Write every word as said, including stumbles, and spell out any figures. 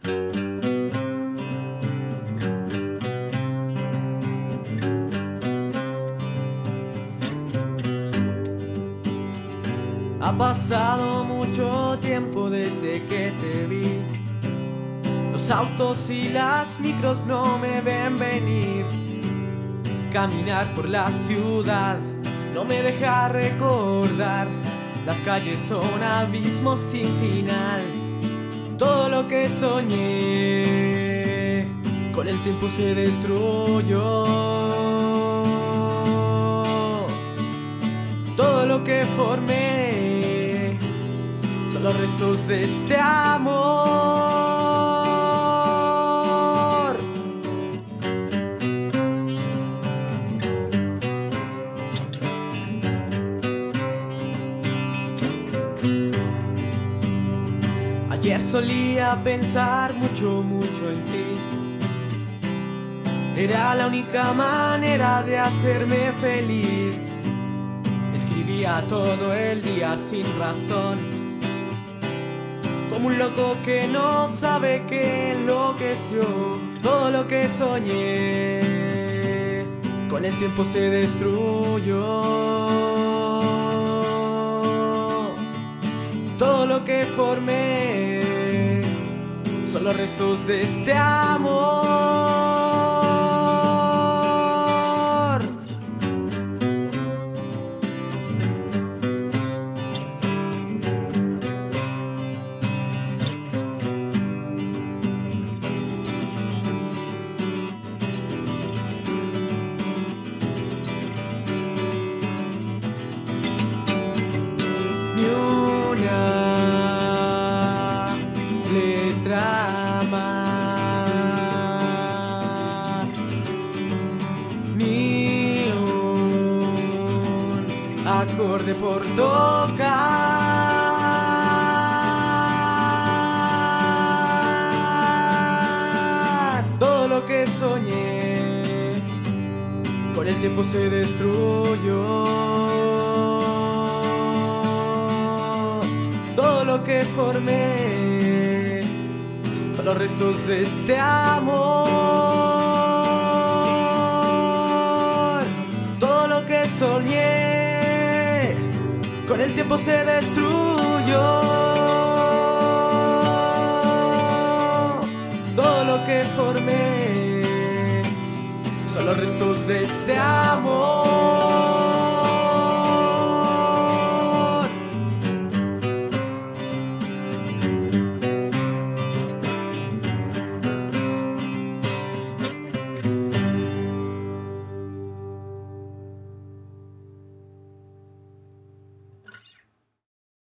Ha pasado mucho tiempo desde que te vi. Los autos y las micros no me ven venir. Caminar por la ciudad no me deja recordar. Las calles son abismos sin final. Todo lo que soñé con el tiempo se destruyó. Todo lo que formé son los restos de este amor. Ayer solía pensar mucho, mucho en ti. Era la única manera de hacerme feliz. Escribía todo el día sin razón, como un loco que no sabe que enloqueció. Todo lo que soñé con el tiempo se destruyó. Todo lo que formé son los restos de este amor. Ni una letra más, ni un acorde por tocar. Todo lo que soñé con el tiempo se destruyó. Todo lo que formé son los restos de este amor. Todo lo que soñé con el tiempo se destruyó. Todo lo que formé son los restos de este amor.